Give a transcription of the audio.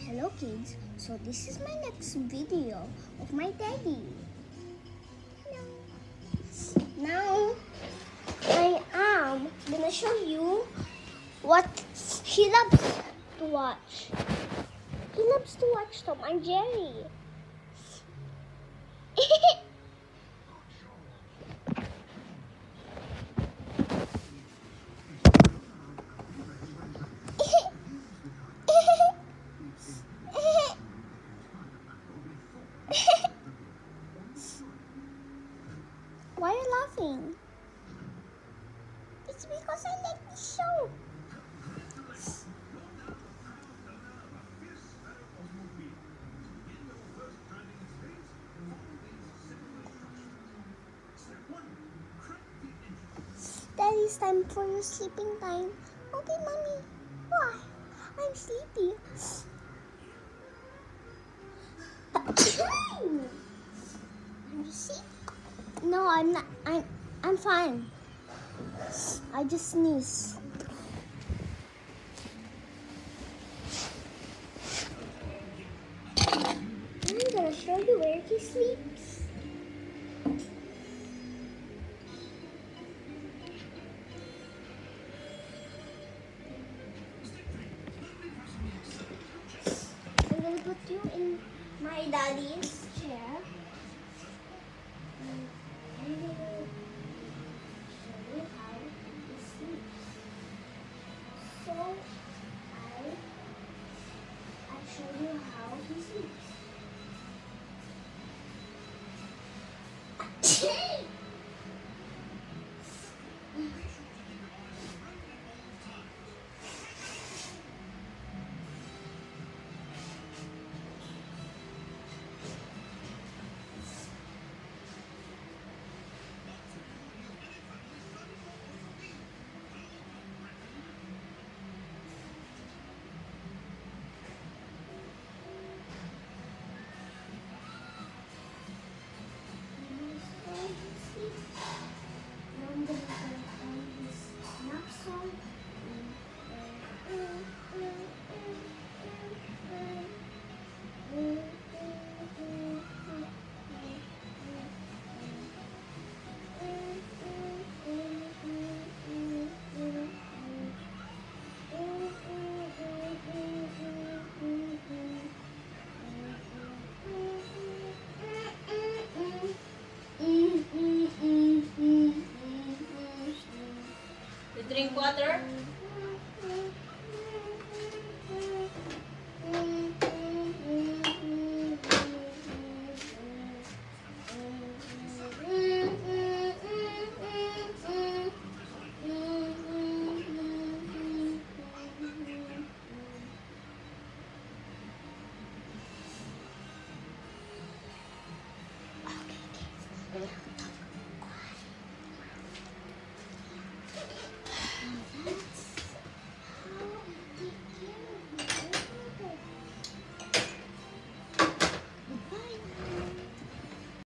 Hello kids, so this is my next video of my daddy. Now I am gonna show you what he loves to watch. He loves to watch Tom and Jerry. Why are you laughing? It's because I like the show. Daddy's time for your sleeping time. Okay, mommy. Why? I'm sleepy. You see? No, I'm not. I'm fine. I just sneeze. I'm gonna show you where he sleeps. I'm gonna put you in my daddy's chair. I'm gonna show you how he sleeps. So I show you how he sleeps. Drink water.